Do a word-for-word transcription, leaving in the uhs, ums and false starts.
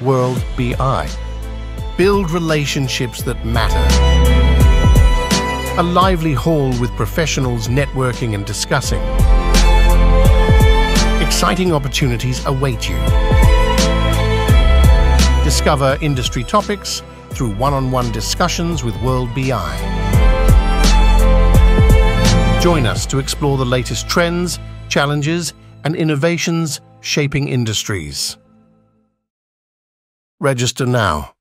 World B I. Build relationships that matter. A lively hall with professionals networking and discussing. Exciting opportunities await you. Discover industry topics through one-on-one discussions with World B I. Join us to explore the latest trends, challenges, and innovations shaping industries. Register now.